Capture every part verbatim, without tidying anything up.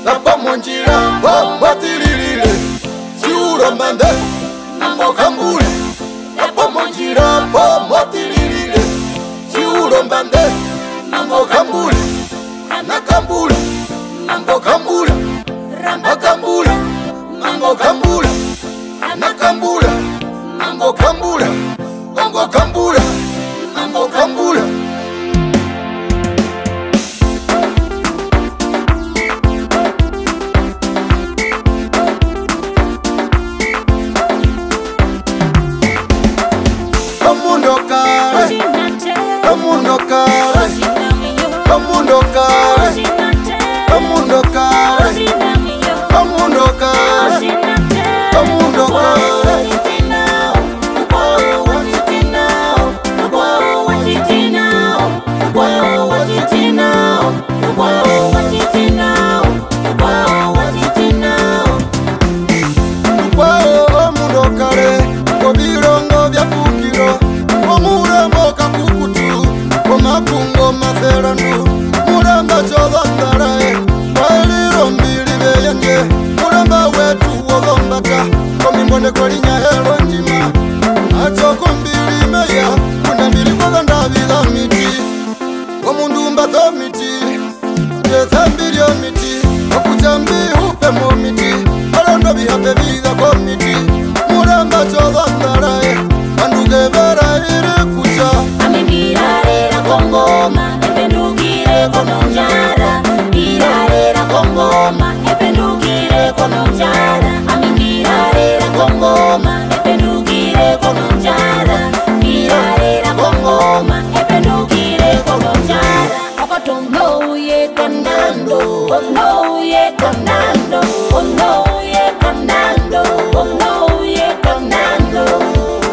Tapa monjira Watililile Siuro mande Nambo kambule Tapa monjira Watililile Siuro mande Nambo kambule Kana kambule Nambo kambule Ramba kambule Nambo kambule Kana kambule Nambo kambule Nambo kambule Nambo kambule Kamundo kare Kamundo kare Kamundo kare Kamundo kare Kamundo kare Kamundo kare Mapungo maferanu Muramba chodondarae Wailiro mbili beyenge Muramba wetu wogombata Komimbone kolinya helo njima Achoko mbili meya Kuna mbili kwa ndabila miti Komundumba to miti Jetha mbili yo miti Okuchambi upe mo miti Alondo bihape biga kwa miti Muramba chodondarae Anduge vera iri kucha Amibirarera kongoma Ependugire kononjara Birarera kongoma Ependugire kononjara Amibirarera kongoma Ependugire kononjara Birarera kongoma Ependugire kononjara Okotono ye kanando Ono ye kanando Ono ye kanando Ono ye kanando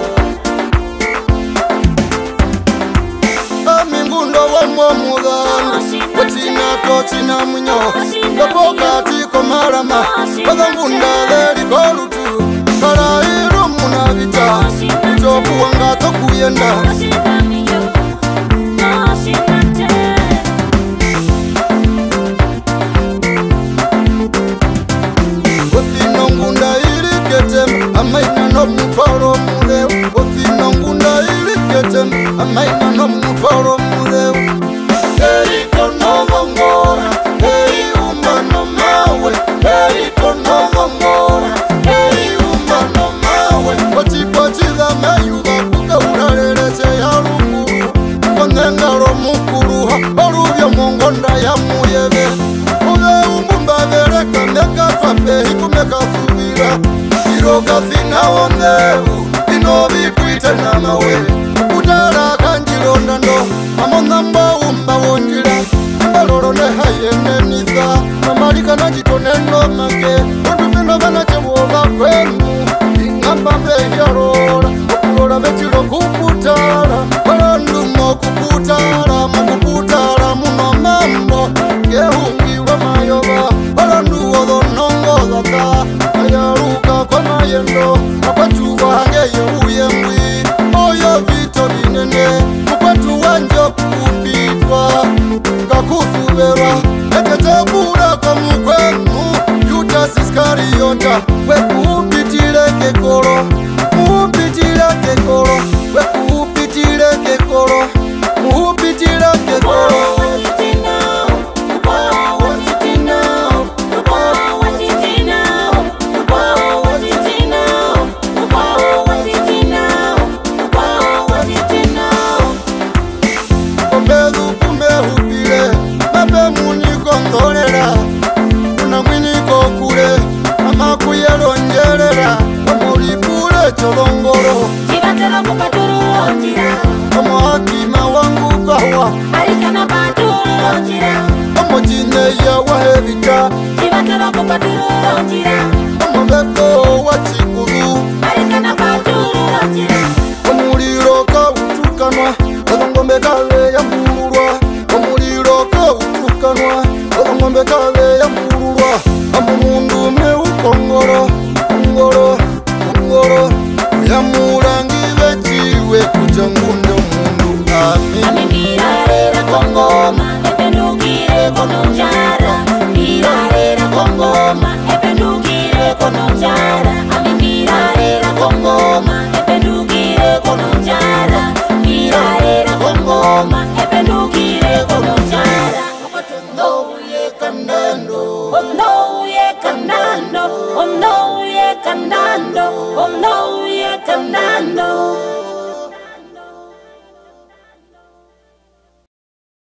Wachina tochina munyo Wapoka tiko marama Wadangunda leri kolutu Kala iru muna vita Chopu wanga toku yenda Wafino ngunda iri ketem Amaina no mufaro mureu Wafino ngunda iri ketem Amaina no mufaro mureu Hey, tono mongora, hey, umano mawe, hey, tono mongora, hey, umano mawe. Pochi pochi da mayuga kuka urarerese ya rukuru. Konengaro mukuru, orubyo mongonda ya muyebe. Ule umumba vereka meka fape, hikumeka subira. Iroga fina oneu, inobi kuite na mawe. Udara kanjironda no, amonamba umba wonjira. Baloro ne haye ne nisa, mamalika na jitone no make. Ondumino bana chewoga kwenu, ingamba mbe yarora. Okulora betiro kuputara, barandumo kuputara, mukuputara muno mambo. Gehungi wa mayoba, barandu odo nongo zaka. Ayaruka kwa mayendo, apatuwa hange uyemwi. Oyo vito binene, kupatu wanjo kupitwa. Kakufubera, eketebura kwa mukwenu. Judas Iscariota, wekupitile kekoro. Muhupitile kekoro, wekupitile kekoro. Muhupitile kekoro. Cholongoro Jibatera kupaturu ojira Omo hakima wangu kawa Arikana paturu ojira Omo jine ya wahevita Jibatera kupaturu ojira Omo beko wachikuru Arikana paturu ojira Omuliro ka utukanwa Odongombe kale ya mbururwa Omuliro ka utukanwa Odongombe kale ya mbururwa Amumundu me ukongoro Ongoro, ongoro Ya murangi vechiwe kujangunde mundu ami Amibirarera kongoma Ependugire kononjara Birarera kongoma no, oh no.